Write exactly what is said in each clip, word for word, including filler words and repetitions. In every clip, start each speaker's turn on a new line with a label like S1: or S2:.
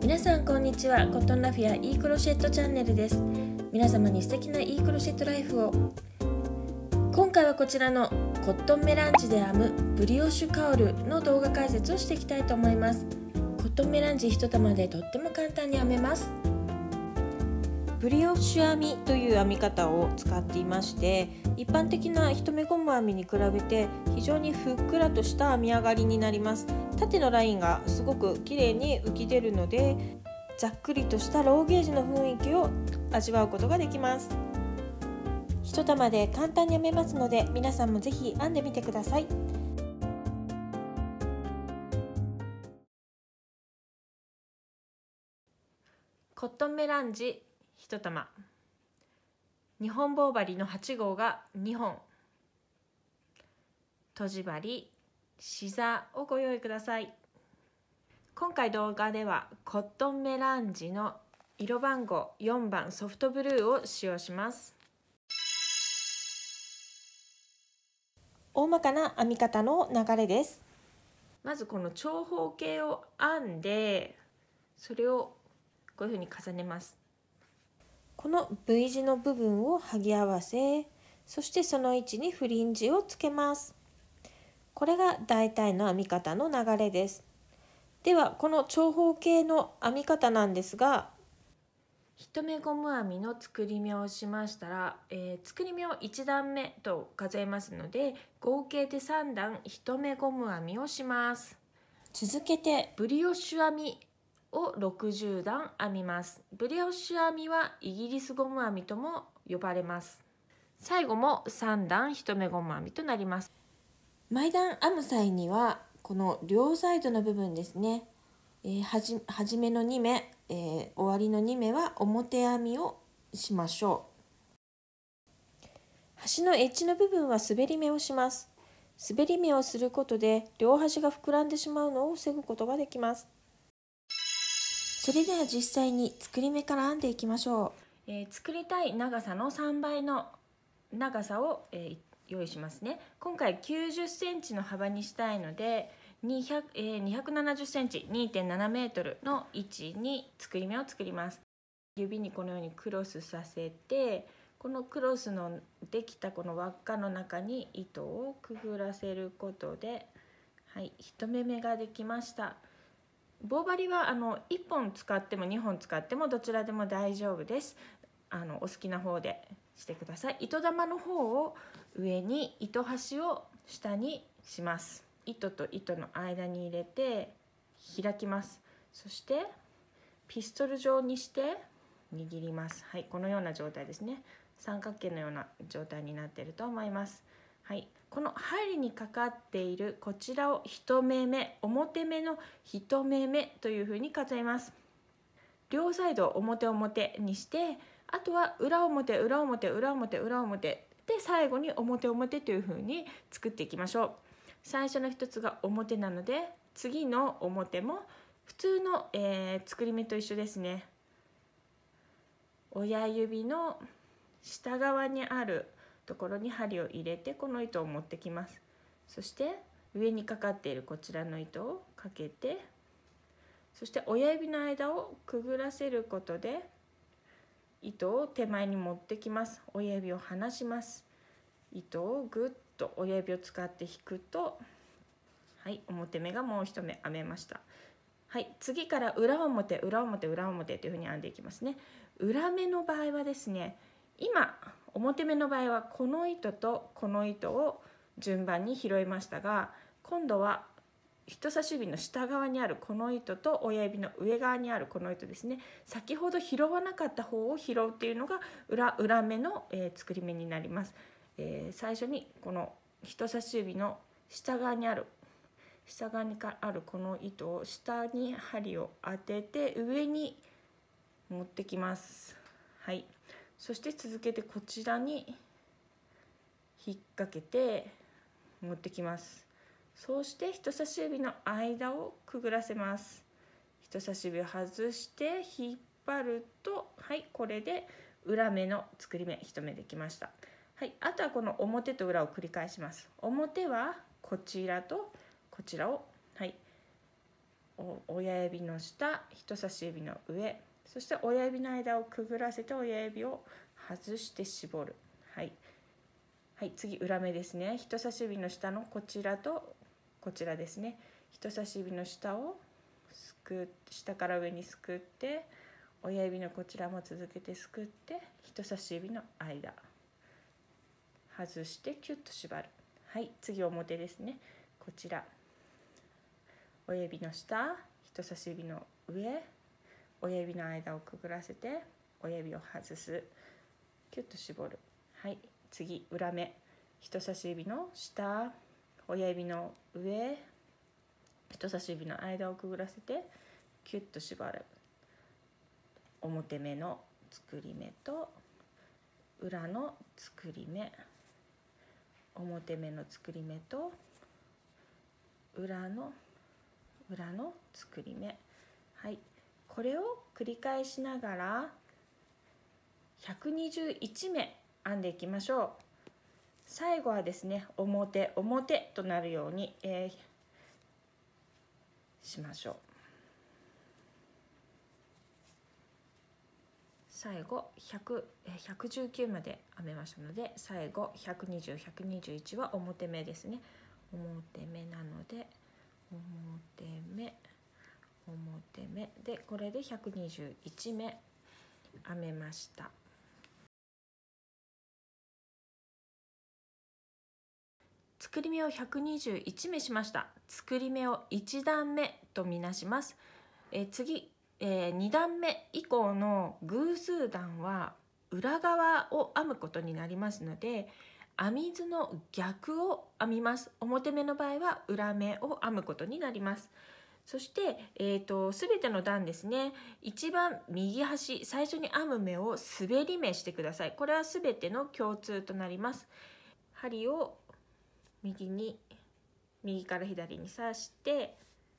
S1: 皆さんこんにちは。コットンラフィア e クロシェットチャンネルです。皆様に素敵な e クロシェットライフを。今回はこちらのコットンメランジで編むブリオッシュカウルの動画解説をしていきたいと思います。コットンメランジ一玉でとっても簡単に編めます。ブリオッシュ編みという編み方を使っていまして、一般的な一目ゴム編みに比べて非常にふっくらとした編み上がりになります。縦のラインがすごく綺麗に浮き出るので、ざっくりとしたローゲージの雰囲気を味わうことができます。一玉で簡単に編めますので、皆さんもぜひ編んでみてください。コットンメランジ一玉、にほん棒針のはち号がにほん、とじ針、シザーをご用意ください。今回動画ではコットンメランジの色番号よんばんソフトブルーを使用します。大まかな編み方の流れです。まずこの長方形を編んで、それをこういうふうに重ねます。この V 字の部分を剥ぎ合わせ、そしてその位置にフリンジをつけます。これが大体の編み方の流れです。ではこの長方形の編み方なんですが、一目ゴム編みの作り目をしましたら、えー、作り目をいち段目と数えますので、合計でさん段一目ゴム編みをします。続けてブリオッシュ編みをろくじゅう段編みます。ブリオッシュ編みはイギリスゴム編みとも呼ばれます。最後もさん段一目ゴム編みとなります。毎段編む際にはこの両サイドの部分ですね、えー、はじ、はじめのに目、えー、終わりのに目は表編みをしましょう。端のエッジの部分は滑り目をします。滑り目をすることで両端が膨らんでしまうのを防ぐことができます。それでは実際に作り目から編んでいきましょう。えー、作りたい長さのさんばいの長さを、えー、用意しますね。今回きゅうじゅっセンチの幅にしたいので、にひゃく、えー、にひゃくななじゅっセンチ にてんななメートルの位置に作り目を作ります。指にこのようにクロスさせて、このクロスのできたこの輪っかの中に糸をくぐらせることで、はい、一目目ができました。棒針はあのいっぽん使ってもにほん使ってもどちらでも大丈夫です。あのお好きな方でしてください。糸玉の方を上に、糸端を下にします。糸と糸の間に入れて開きます。そしてピストル状にして握ります。はい、このような状態ですね。三角形のような状態になっていると思います。はい、この針にかかっているこちらを一目目、表目の一目目というふうに数えます。両サイドを表表にして、あとは裏表裏表裏表裏表で最後に表表というふうに作っていきましょう。最初の一つが表なので、次の表も普通の、えー、作り目と一緒ですね。親指の下側にあるところに針を入れて、この糸を持ってきます。そして上にかかっているこちらの糸をかけて、そして親指の間をくぐらせることで糸を手前に持ってきます。親指を離します。糸をぐっと親指を使って引くと、はい、表目がもう一目編めました。はい、次から裏表裏表裏表というふうに編んでいきますね。裏目の場合はですね、今表目の場合はこの糸とこの糸を順番に拾いましたが、今度は人差し指の下側にあるこの糸と親指の上側にあるこの糸ですね、先ほど拾わなかった方を拾うっていうのが 裏, 裏目の、えー、作り目になります。えー、最初にこの人差し指の下側にある下側にあるこの糸を下に針を当てて上に持ってきます。はい、そして続けてこちらに引っ掛けて持ってきます。そうして人差し指の間をくぐらせます。人差し指を外して引っ張ると、はい、これで裏目の作り目一目できました。はい、あとはこの表と裏を繰り返します。表はこちらとこちらを、はい、 親指の下、人差し指の上、そして親指の間をくぐらせて親指を外して絞る。はい、はい、次裏目ですね。人差し指の下のこちらとこちらですね。人差し指の下をすくっ下から上にすくって、親指のこちらも続けてすくって、人差し指の間外してキュッと縛る。はい、次表ですね。こちら親指の下、人差し指の上、親指の間をくぐらせて親指を外す、キュッと絞る。はい、次裏目、人差し指の下、親指の上、人差し指の間をくぐらせてキュッと縛る。表目の作り目と裏の作り目、表目の作り目と裏の裏の作り目。はい、これを繰り返しながらひゃくにじゅういち目編んでいきましょう。最後はですね、表表となるように、えー、しましょう。最後ひゃく、ひゃくじゅうきゅうまで編めましたので、最後ひゃくにじゅう、ひゃくにじゅういちは表目ですね。表目なので表目表目で、これでひゃくにじゅういち目編めました。作り目をひゃくにじゅういち目しました。作り目をいち段目とみなします。え次、えー、に段目以降の偶数段は裏側を編むことになりますので、編み図の逆を編みます。表目の場合は裏目を編むことになります。そして、えーと、全ての段ですね、一番右端、最初に編む目を滑り目してください。これは全ての共通となります。針を右に右から左に刺して、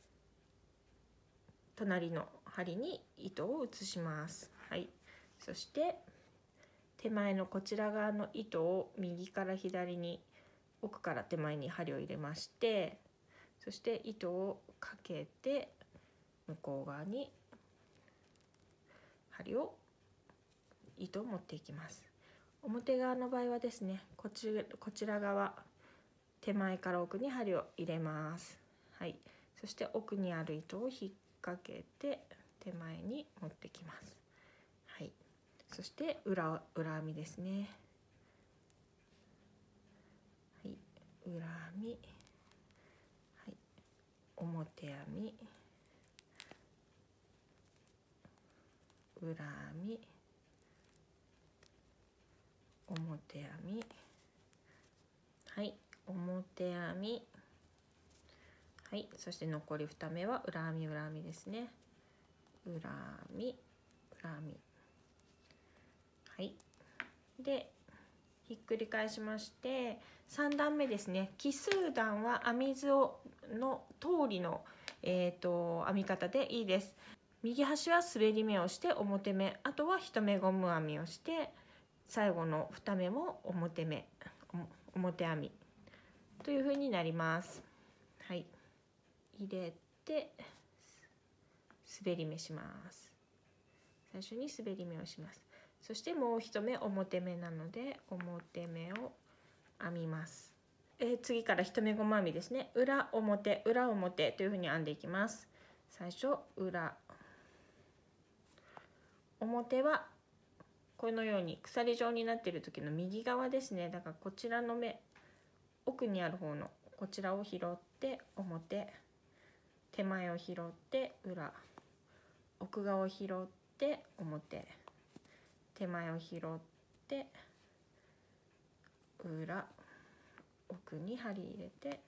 S1: 隣の針に糸を移します。はい、そして手前のこちら側の糸を右から左に、奥から手前に針を入れまして、そして糸をかけて向こう側に針を糸を持っていきます。表側の場合はですね、こちら、こちら側手前から奥に針を入れます。はい、そして奥にある糸を引っ掛けて手前に持ってきます。はい、そして裏裏編みですね。はい、裏編み、はい、表編み、裏編み、表編み、はい、表編み、はい、そして残りに目は裏編み裏編みですね。裏編み裏編み、はい、でひっくり返しまして、さん段目ですね。奇数段は編み図をの通りの、えーと、編み方でいいです。右端は滑り目をして表目、あとは一目ゴム編みをして、最後のに目も表目表編みという風になります。はい、入れて滑り目します。最初に滑り目をします。そしてもう一目表目なので表目を編みます。えー、次から一目ゴム編みですね。裏表裏表という風に編んでいきます。最初裏表はこのように鎖状になっている時の右側ですね。だからこちらの目、奥にある方のこちらを拾って表、手前を拾って裏、奥側を拾って表、手前を拾って裏、奥に針入れて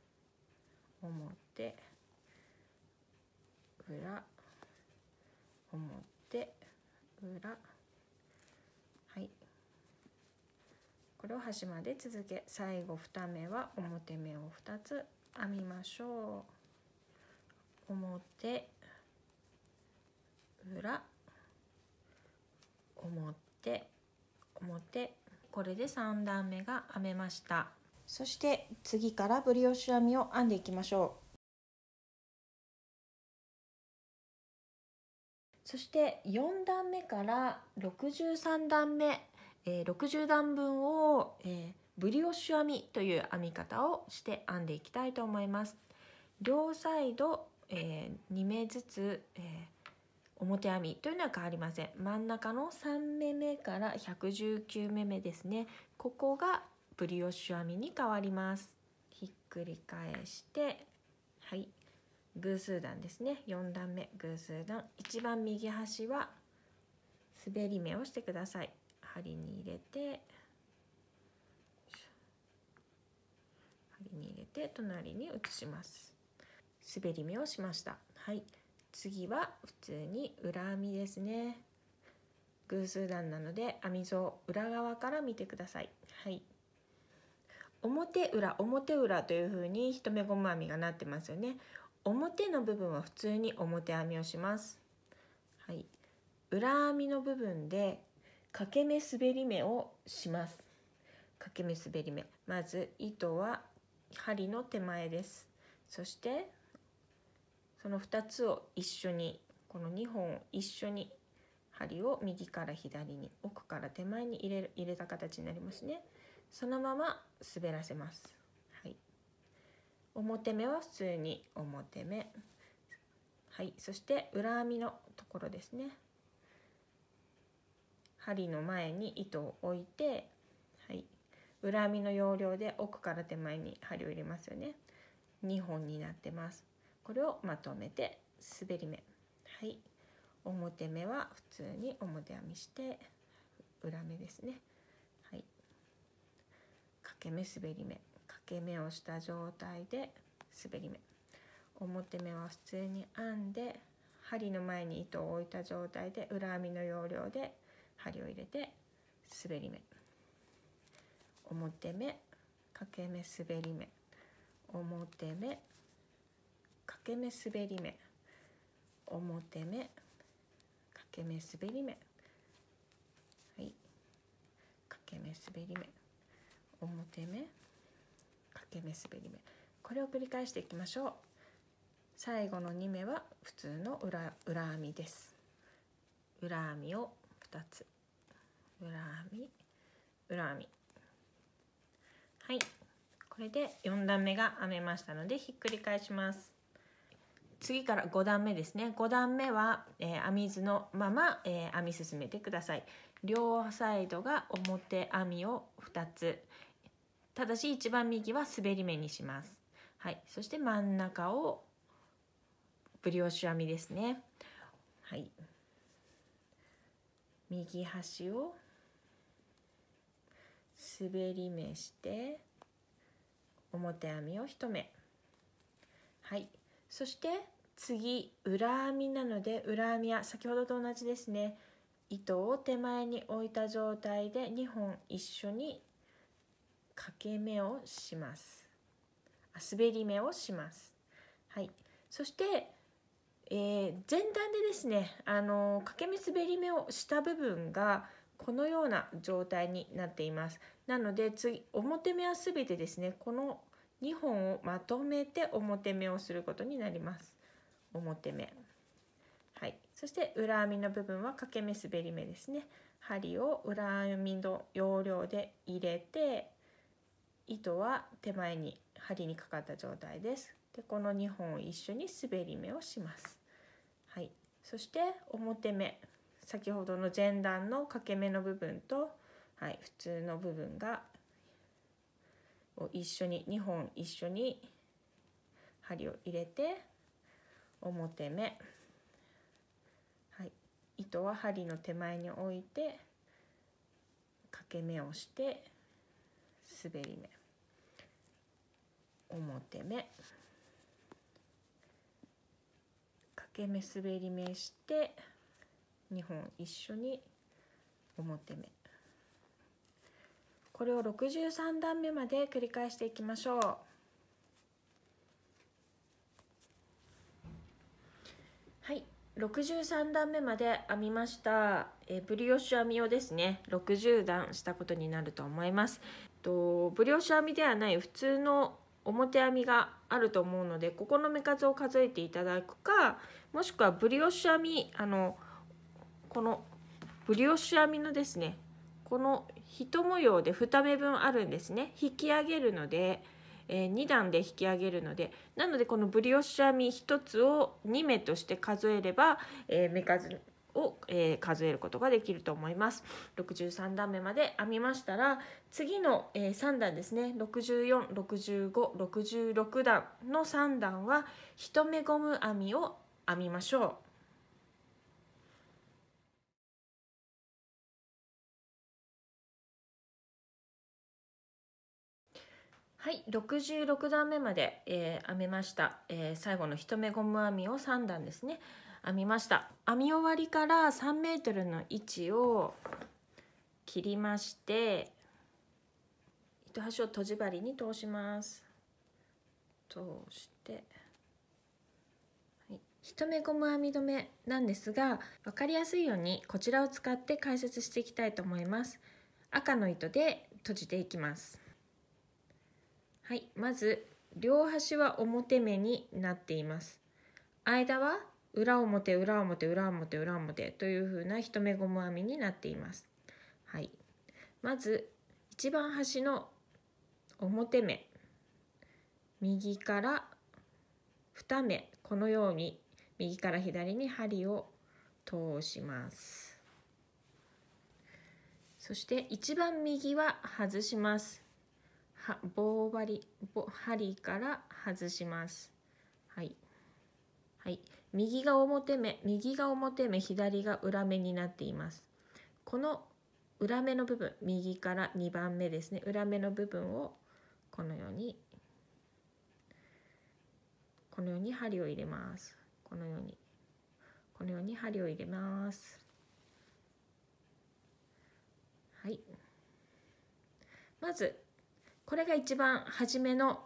S1: 表、裏、表、裏、はい、これを端まで続け、最後に目は表目をふたつ編みましょう。表、裏、表、表、これでさん段目が編めました。そして次からブリオッシュ編みを編んでいきましょう。 そしてよん段目からろくじゅうさん段目、えー、ろくじゅう段分を、えー、ブリオッシュ編みという編み方をして編んでいきたいと思います。両サイド、えー、に目ずつ、えー、表編みというのは変わりません。真ん中のさん目目からひゃくじゅうきゅう目目ですね。ここがブリオッシュ編みに変わります。ひっくり返して、はい、偶数段ですね。よん段目偶数段、一番右端は滑り目をしてください。針に入れて、針に入れて隣に移します。滑り目をしました。はい、次は普通に裏編みですね。偶数段なので編み図を裏側から見てください。はい、表裏表裏というふうに一目ゴム編みがなってますよね。表の部分は普通に表編みをします。はい、裏編みの部分で掛け目滑り目をします。掛け目滑り目、まず糸は針の手前です。そしてそのふたつを一緒に、このにほんを一緒に針を右から左に、奥から手前に入れる入れた形になりますね。そのまま滑らせます。はい、表目は普通に表目、はい、そして裏編みのところですね。針の前に糸を置いて、はい、裏編みの要領で奥から手前に針を入れますよね。にほんになってます。これをまとめて滑り目、はい、表目は普通に表編みして裏目ですね。はい、掛け目滑り目、掛け目をした状態で滑り目、表目は普通に編んで針の前に糸を置いた状態で裏編みの要領で針を入れて滑り目、表目掛け目滑り目、表目掛け目滑り目、表目掛け目滑り目、はい、掛け目滑り目、表目掛け目滑り目、これを繰り返していきましょう。最後のに目は普通の 裏, 裏編みです。裏編みをふたつ、裏編み裏編み、はい、これでよん段目が編めましたのでひっくり返します。次からご段目ですね。ご段目は、えー、編み図のまま、えー、編み進めてください。両サイドが表編みをふたつ、ただし一番右は滑り目にします。はい、そして真ん中をブリオッシュ編みですね。はい、右端を滑り目して表編みをいち目、はい、そして次裏編みなので裏編みは先ほどと同じですね。糸を手前に置いた状態でにほん一緒に掛け目をします。あ、滑り目をします。はい、そして、えー、前段でですね、あの掛け目滑り目をした部分がこのような状態になっています。なので次表目はすべてですね、このにほんをまとめて表目をすることになります。表目、はい、そして裏編みの部分は掛け目滑り目ですね。針を裏編みの要領で入れて、糸は手前に針にかかった状態です。でこのにほんを一緒に滑り目をします。はい、そして表目、先ほどの前段の掛け目の部分と、はい、普通の部分がを一緒ににほん一緒に針を入れて表目、はい、糸は針の手前に置いて掛け目をして滑り目、表目掛け目滑り目してにほん一緒に表目、これをろくじゅうさん段目まで繰り返していきましょう。はい、ろくじゅうさん段目まで編みました。えブリオッシュ編みをですねろくじゅう段したことになると思います。とブリオッシュ編みではない普通の表編みがあると思うので、ここの目数を数えていただくか、もしくはブリオッシュ編み、あのこのブリオッシュ編みのですね、この一模様でに目分あるんですね。引き上げるので、えー、に段で引き上げるので、なのでこのブリオッシュ編みひとつをに目として数えれば、えー、目数を、えー、数えることができると思います。ろくじゅうさん段目まで編みましたら、次の、えー、さん段ですね、ろくじゅうよん、ろくじゅうご、ろくじゅうろく段のさん段は一目ゴム編みを編みましょう。はい、ろくじゅうろく段目まで、えー、編めました、えー、最後の一目ゴム編みをさん段ですね、編みました。編み終わりからさんメートルの位置を切りまして、糸端をとじ針に通します。通して、はい、一目ゴム編み止めなんですが、分かりやすいようにこちらを使って解説していきたいと思います。赤の糸で閉じていきます。はい、まず両端は表目になっています。間は裏表裏表裏表裏表というふうな一目ゴム編みになっています。はい、まず一番端の表目、右からに目、このように右から左に針を通します。そして一番右は外します。は棒針、針から外します。はい、はい、右が表目、右が表目、左が裏目になっています。この裏目の部分、右からにばんめですね、裏目の部分をこのようにこのように針を入れます。このようにこのように針を入れます。はい、まずこれが一番初めの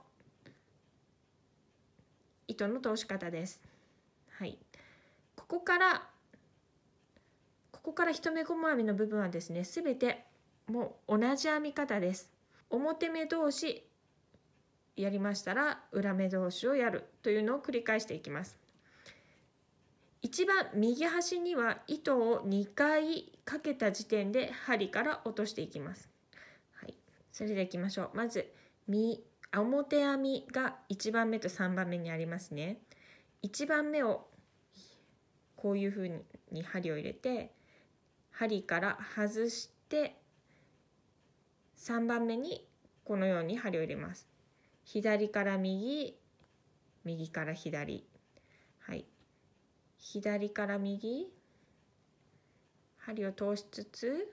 S1: 糸の通し方です。はい、ここからここから一目ゴム編みの部分はですね、すべてもう同じ編み方です。表目同士やりましたら裏目同士をやるというのを繰り返していきます。一番右端には糸をにかいかけた時点で針から落としていきます。はい、それでいきましょう。まず表編みがいちばんめとさんばんめにありますね。いちばんめをこういうふうに針を入れて、針から外してさんばんめにこのように針を入れます。左から右、右から左、はい、左から右、針を通しつつ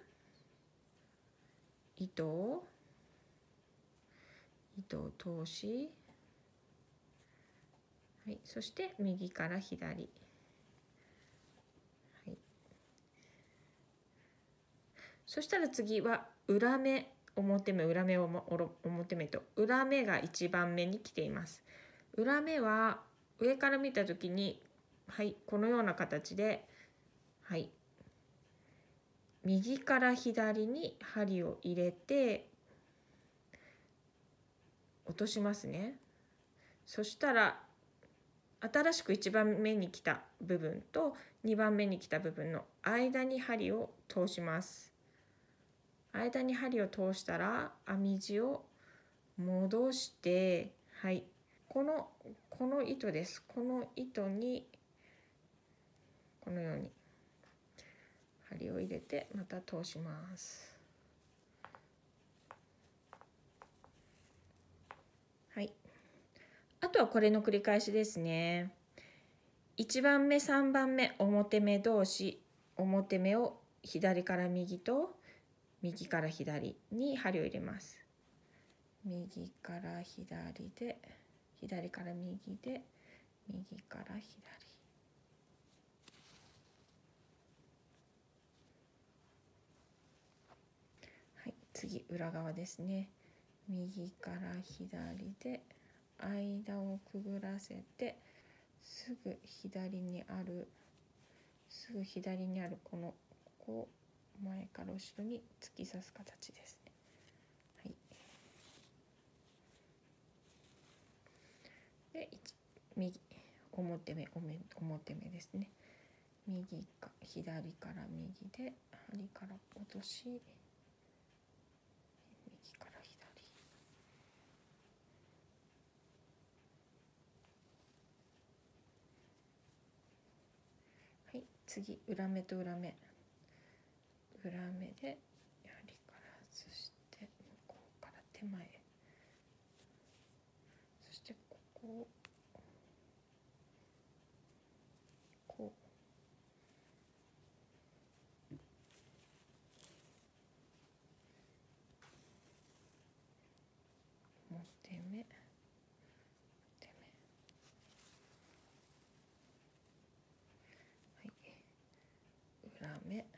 S1: 糸を糸を通し、はい、そして右から左、はい、そしたら次は裏目、表目、裏目、表目と裏目がいちばんめに来ています。裏目は上から見たときに、はい、このような形で、はい、右から左に針を入れて落としますね。そしたら新しくいちばんめに来た部分とにばんめに来た部分の間に針を通します。間に針を通したら編み地を戻して、はい、このこの糸です。この糸にこのように針を入れてまた通します。はい、あとはこれの繰り返しですね。いちばんめ、さんばんめ、表目同士、表目を左から右と右から左に針を入れます。右から左で、左から右で、右から左。はい、次裏側ですね。右から左で間をくぐらせて、すぐ左にあるすぐ左にあるこのこう前から後ろに突き刺す形ですね。はい、で右表目表目ですね。 右か左から右で針から落とし、右から左。はい、次裏目と裏目、裏目で針から外して向こうから手前、そしてここをこう表目、表目、はい、裏目、裏目、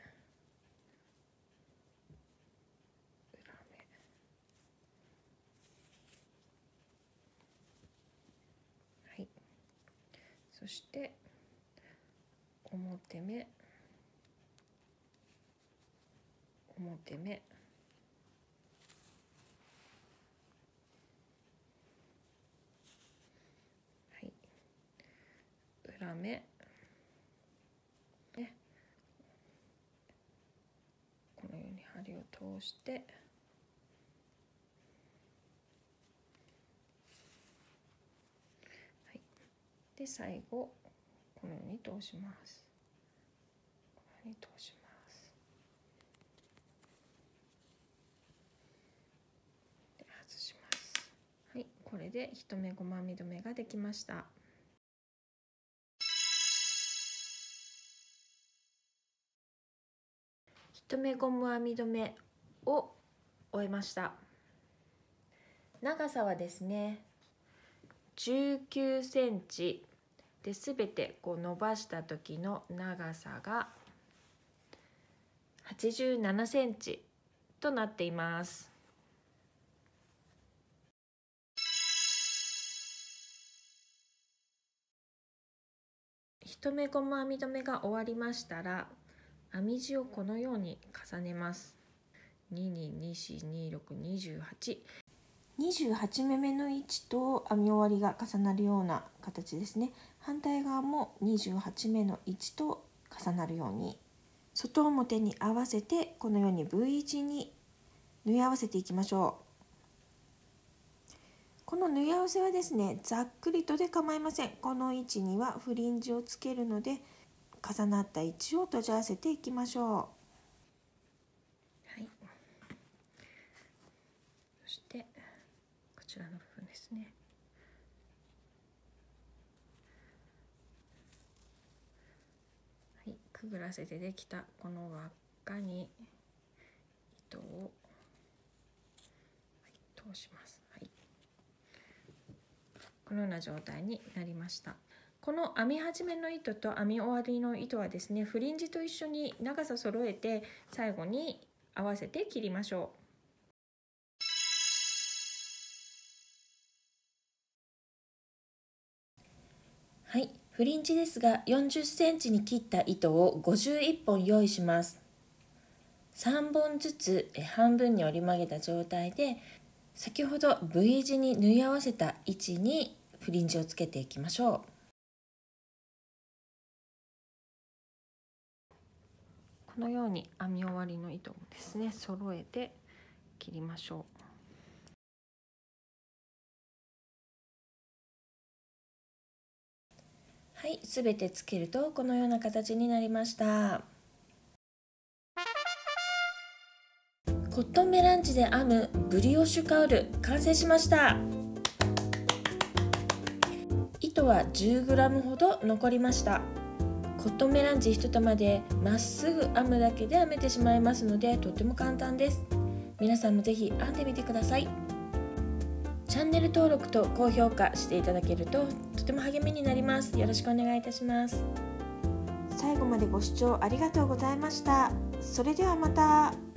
S1: はい、そして表目、表目、はい、裏目、ね、このように針を通して、はい、で最後このように通します。このように通します。で外します。はい、これで一目ゴム編み止めができました。一目ゴム編み止めを終えました。長さはですねじゅうきゅうセンチで、全てこう伸ばした時の長さがはちじゅうななセンチとなっています。一目ゴム編み止めが終わりましたら、編み地をこのように重ねます。にににしにろくにじゅうはち、にじゅうはち目目の位置と編み終わりが重なるような形ですね。反対側もにじゅうはち目の位置と重なるように、外表に合わせてこのように V 字に縫い合わせていきましょう。この縫い合わせはですね、ざっくりとで構いません。この位置にはフリンジをつけるので、重なった位置を閉じ合わせていきましょう。はい、そしてこちらの部分ですね。はい、くぐらせてできたこの輪っかに糸を、はい、通します。はい、このような状態になりました。この編み始めの糸と編み終わりの糸はですね、フリンジと一緒に長さ揃えて最後に合わせて切りましょう。はい、フリンジですがよんじゅっセンチに切った糸をごじゅういっぽん用意します。さんぼんずつ半分に折り曲げた状態で、先ほど V 字に縫い合わせた位置にフリンジをつけていきましょう。このように編み終わりの糸をですね揃えて切りましょう。はい、すべてつけるとこのような形になりました。コットンメランジで編むブリオッシュカウル完成しました。糸は じゅうグラム ほど残りました。コットンメランジ一玉でまっすぐ編むだけで編めてしまいますので、とても簡単です。皆さんもぜひ編んでみてください。チャンネル登録と高評価していただけるととても励みになります。よろしくお願いいたします。最後までご視聴ありがとうございました。それではまた。